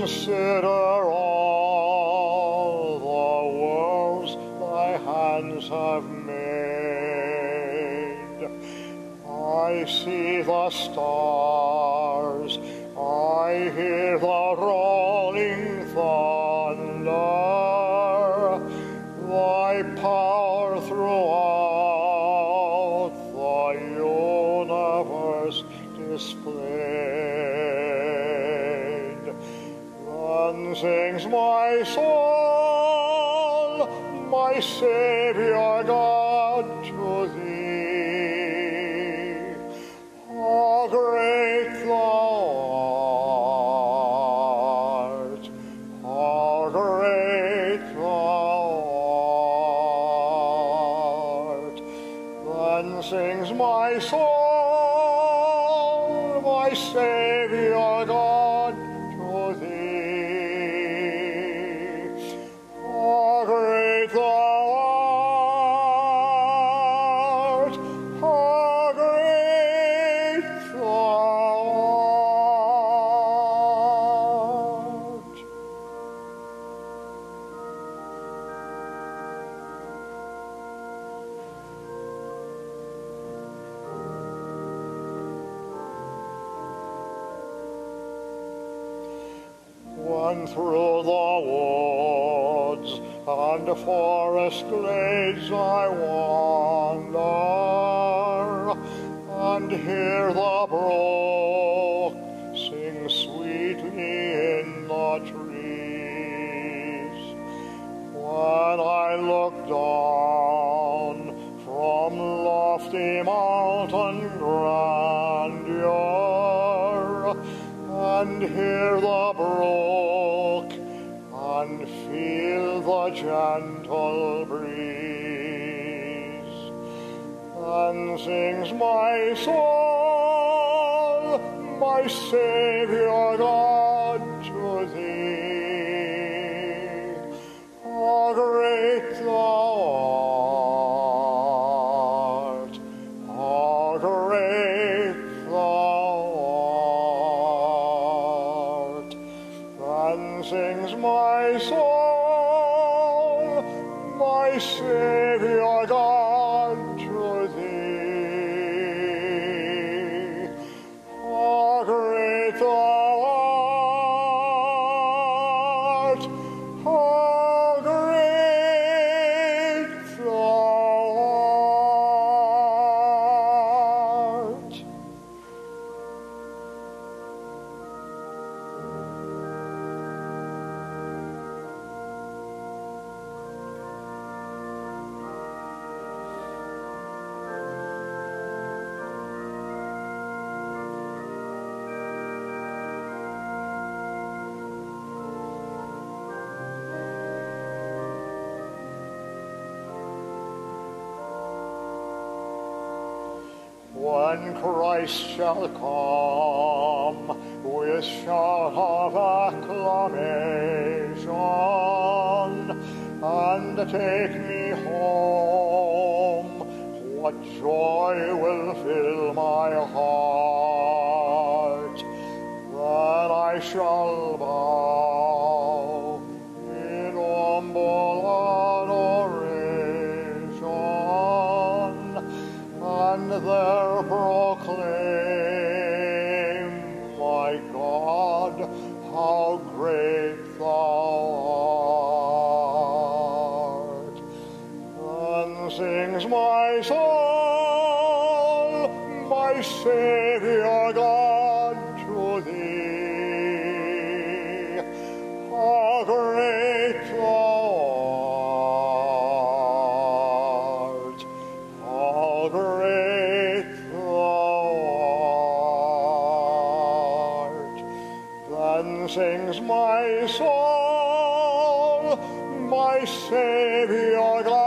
Consider all the worlds thy hands have made. I see the stars, I hear the rolling thunder, thy power throughout the universe displayed. Then sings my soul, my Savior God, to thee. How great thou art, how great thou art. Then sings my soul, my Savior God, to thee. How great thou art, how great thou art. When through the woods and forest glades I wander, and hear the brook sing sweetly in the trees. When I look down from lofty mountain grandeur, and hear the brook, and feel the gentle breeze, then sings my soul, my Savior God, to thee. How great thou art, how great thou art. Then sings my soul, my Savior God, to thee. How great thou art, how great thou art. When Christ shall come with shout of acclamation and take me home, what joy will fill my heart. Then I shall bow in humble adoration, and there proclaim, my God, how great thou art. Then sings my soul, my Savior God, to thee. How great thou art, how great thou art. Then sings my soul, my Savior God,